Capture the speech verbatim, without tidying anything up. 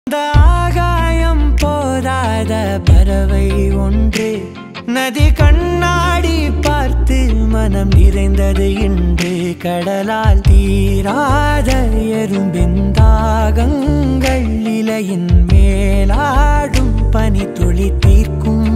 ஆகாயம் போராத பறவை ஒன்று நதி கண்ணாடி பார்த்து மனம் நிறைந்தது இன்று கடலால் தீராத எறும்பின் தாகங்கள் இலையின் மேலாடும் பனி துளி தீர்க்கும்